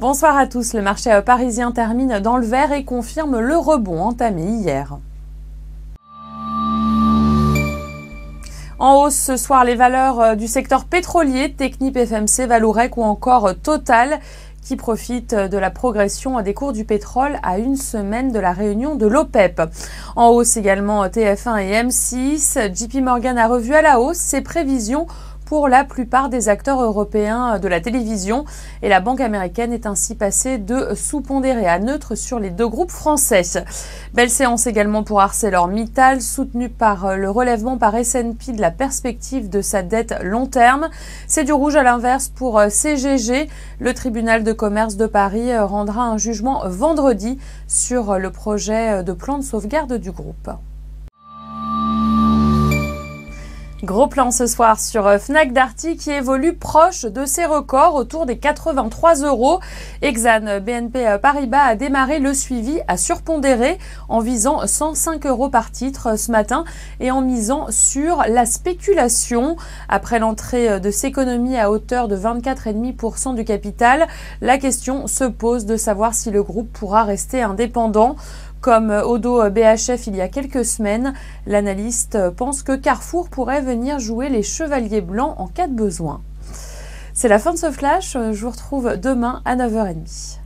Bonsoir à tous. Le marché parisien termine dans le vert et confirme le rebond entamé hier. En hausse ce soir, les valeurs du secteur pétrolier, Technip, FMC, Vallourec ou encore Total, qui profitent de la progression des cours du pétrole à une semaine de la réunion de l'OPEP. En hausse également TF1 et M6. JP Morgan a revu à la hausse ses prévisions pour la plupart des acteurs européens de la télévision et la banque américaine est ainsi passée de sous-pondéré à neutre sur les deux groupes français. Belle séance également pour ArcelorMittal, soutenu par le relèvement par S&P de la perspective de sa dette long terme. C'est du rouge à l'inverse pour CGG. Le tribunal de commerce de Paris rendra un jugement vendredi sur le projet de plan de sauvegarde du groupe. Gros plan ce soir sur Fnac Darty qui évolue proche de ses records autour des 83 €. Exane BNP Paribas a démarré le suivi à surpondérer en visant 105 € par titre ce matin et en misant sur la spéculation. Après l'entrée de Ceconomy à hauteur de 24,5% du capital, la question se pose de savoir si le groupe pourra rester indépendant. Comme Oddo BHF il y a quelques semaines, l'analyste pense que Carrefour pourrait venir jouer les chevaliers blancs en cas de besoin. C'est la fin de ce flash, je vous retrouve demain à 9h30.